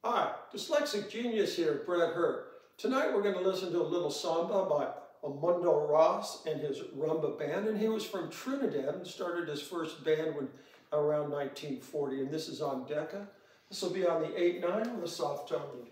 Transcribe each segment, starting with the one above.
Hi, Dyslexic Genius here, Brett Hurt. Tonight we're going to listen to a little samba by Amundo Ross and his rumba band, and he was from Trinidad and started his first band around 1940, and this is on Decca. This will be on the 8/9 with a soft tone lead.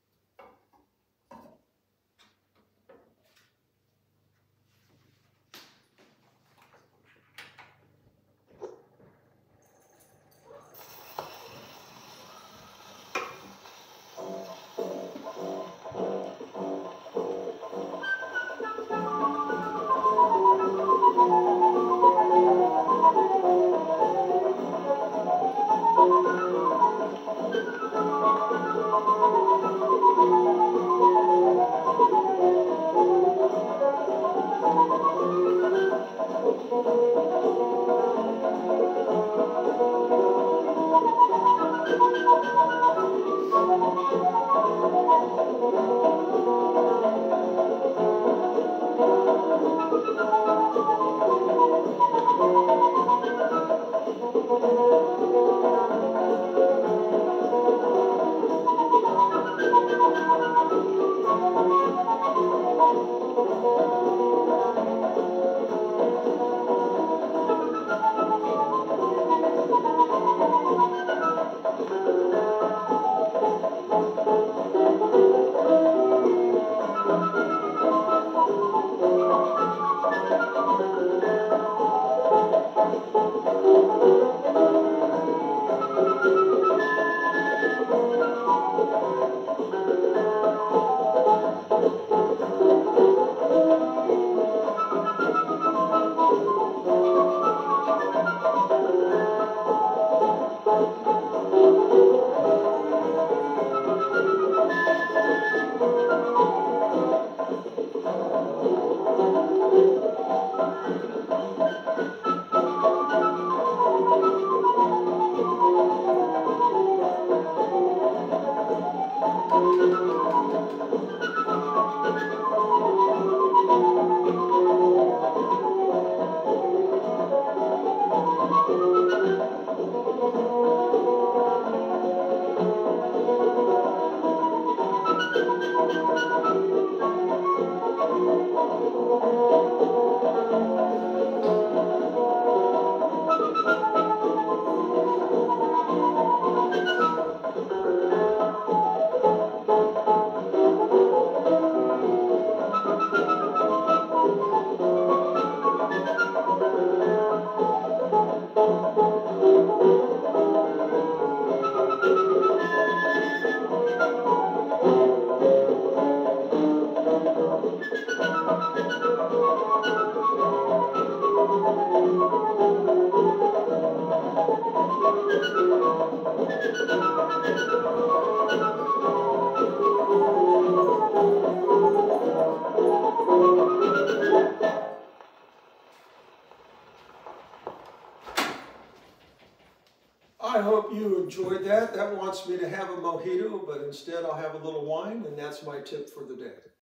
I hope you enjoyed that. That wants me to have a mojito, but instead I'll have a little wine, and that's my tip for the day.